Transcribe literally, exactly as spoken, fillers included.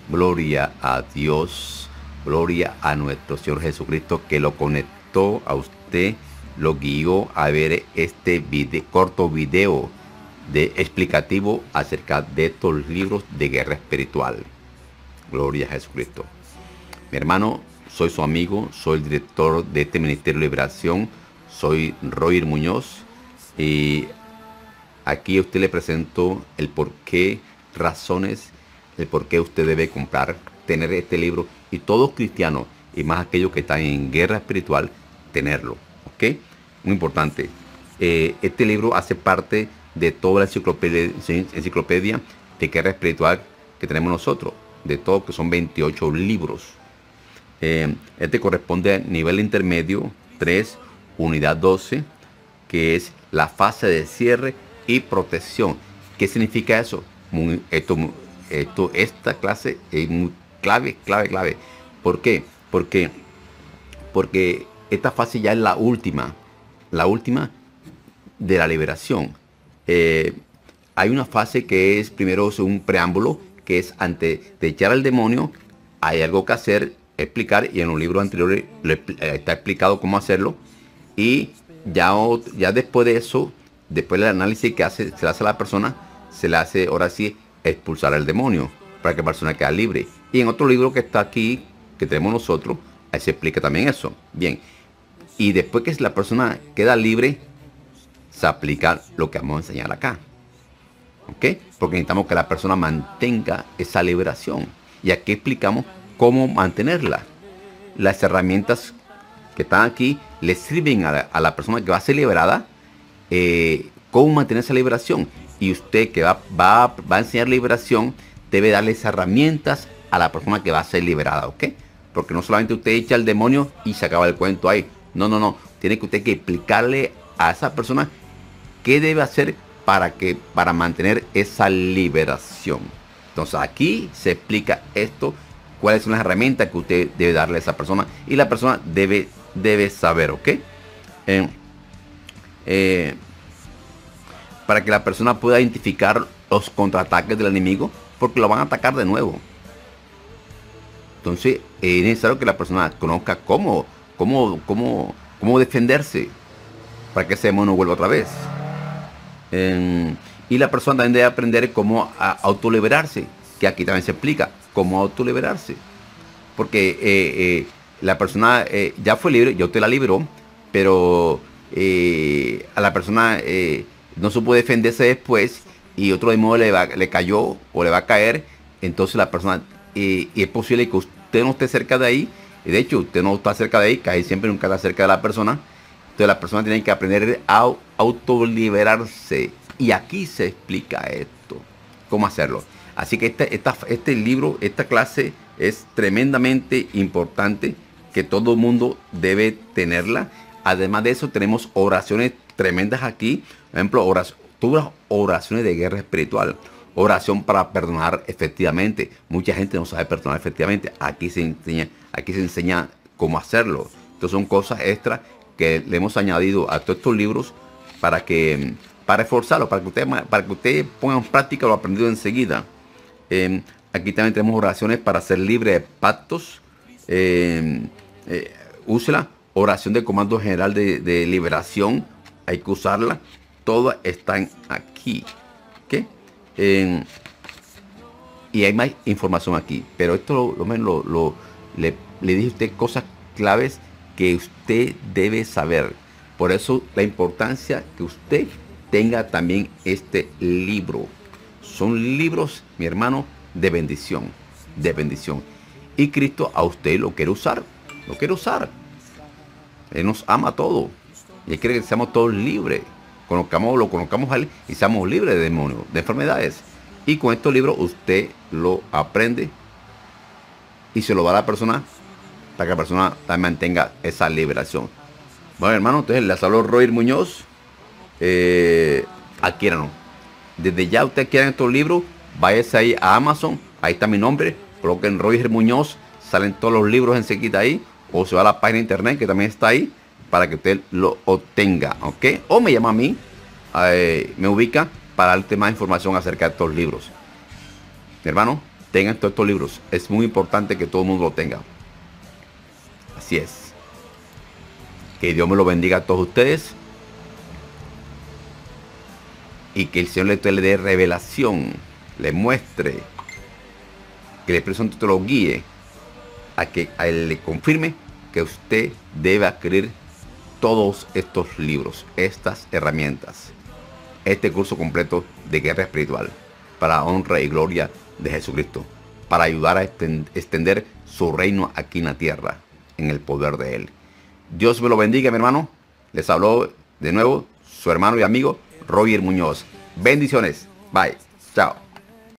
Gloria a Dios, gloria a nuestro Señor Jesucristo que lo conectó a usted, lo guió a ver este video, corto video de explicativo acerca de estos libros de guerra espiritual. Gloria a Jesucristo. Mi hermano, soy su amigo, soy el director de este Ministerio de Liberación, soy Roy Muñoz y aquí a usted le presento el por qué, razones, el por qué usted debe comprar, tener este libro y todos cristianos y más aquellos que están en guerra espiritual, tenerlo, ¿ok? Muy importante. Eh, este libro hace parte de toda la enciclopedia, enciclopedia de guerra espiritual que tenemos nosotros, de todo, que son veintiocho libros. Eh, este corresponde al nivel intermedio tres, unidad doce, que es la fase de cierre y protección. ¿Qué significa eso? Muy, esto, esto, esta clase es muy clave, clave, clave. ¿Por qué? Porque, porque esta fase ya es la última, la última de la liberación. Eh, hay una fase que es primero un preámbulo, que es antes de echar al demonio, hay algo que hacer, explicar, y en los libros anteriores le, está explicado cómo hacerlo. Y ya, ya después de eso, después del análisis que hace, se le hace a la persona, se le hace ahora sí expulsar al demonio para que la persona quede libre. Y en otro libro que está aquí, que tenemos nosotros, ahí se explica también eso. Bien, y después que la persona queda libre, se aplica lo que vamos a enseñar acá, ¿ok? Porque necesitamos que la persona mantenga esa liberación. Y aquí explicamos cómo mantenerla. Las herramientas que están aquí le sirven a la, a la persona que va a ser liberada, eh, cómo mantener esa liberación. Y usted que va, va, va a enseñar liberación, debe darle esas herramientas a la persona que va a ser liberada, ¿ok? Porque no solamente usted echa al demonio y se acaba el cuento ahí. No, no, no. Tiene que usted que explicarle a esa persona qué debe hacer para, que, para mantener esa liberación. Entonces aquí se explica esto, cuáles son las herramientas que usted debe darle a esa persona. Y la persona debe, debe saber, ¿ok? Eh, eh, para que la persona pueda identificar los contraataques del enemigo, porque lo van a atacar de nuevo. Entonces es necesario que la persona conozca cómo, cómo, cómo, cómo defenderse para que ese demonio vuelva otra vez. Eh, y la persona también debe aprender cómo a autoliberarse, que aquí también se explica cómo autoliberarse. Porque eh, eh, la persona eh, ya fue libre, yo te la liberó, pero eh, a la persona eh, no supo defenderse después y otro demonio le, va, le cayó o le va a caer. Entonces la persona, eh, y es posible que usted no esté cerca de ahí, y de hecho usted no está cerca de ahí, cae siempre nunca está cerca de la persona. Entonces la persona tiene que aprender a autoliberarse. Y aquí se explica esto, cómo hacerlo. Así que este, esta, este libro, esta clase es tremendamente importante, que todo el mundo debe tenerla. Además de eso, tenemos oraciones tremendas aquí. Por ejemplo, oraciones, todas las oraciones de guerra espiritual. Oración para perdonar efectivamente. Mucha gente no sabe perdonar efectivamente. Aquí se enseña, aquí se enseña cómo hacerlo. Entonces son cosas extras que le hemos añadido a todos estos libros para que para reforzarlo, para que usted para que usted ponga en práctica lo aprendido enseguida. Eh, aquí también tenemos oraciones para ser libre de pactos. Eh, eh, úsela. Oración de comando general de, de liberación. Hay que usarla. Todas están aquí. ¿Okay? Eh, y hay más información aquí. Pero esto lo menos lo, lo, le, le dije a usted cosas claves que usted debe saber. Por eso la importancia que usted tenga también este libro. Son libros, mi hermano, de bendición. De bendición. Y Cristo a usted lo quiere usar. Lo quiere usar. Él nos ama a todos. Y Él quiere que seamos todos libres. Conozcamos, lo conozcamos a Él y seamos libres de demonios, de enfermedades. Y con estos libros usted lo aprende y se lo da a la persona para que la persona también mantenga esa liberación. Bueno, hermano, entonces les habló Roy Muñoz. Eh, adquiéranlo. Desde ya usted quieren estos libros, váyase ahí a Amazon. Ahí está mi nombre. Coloquen Roy Muñoz. Salen todos los libros enseguida ahí. O se va a la página de internet que también está ahí para que usted lo obtenga. ¿Ok? O me llama a mí. Eh, me ubica para darte más información acerca de estos libros. Mi hermano, tengan todos estos libros. Es muy importante que todo el mundo lo tenga. Así es. Que Dios me lo bendiga a todos ustedes. Y que el Señor le, le dé revelación, le muestre, que el Espíritu Santo te lo guíe, a que a él le confirme que usted debe adquirir todos estos libros, estas herramientas, este curso completo de guerra espiritual, para honra y gloria de Jesucristo, para ayudar a extender su reino aquí en la tierra, en el poder de Él. Dios me lo bendiga, mi hermano. Les habló de nuevo su hermano y amigo Roger Muñoz. Bendiciones. Bye. Chao.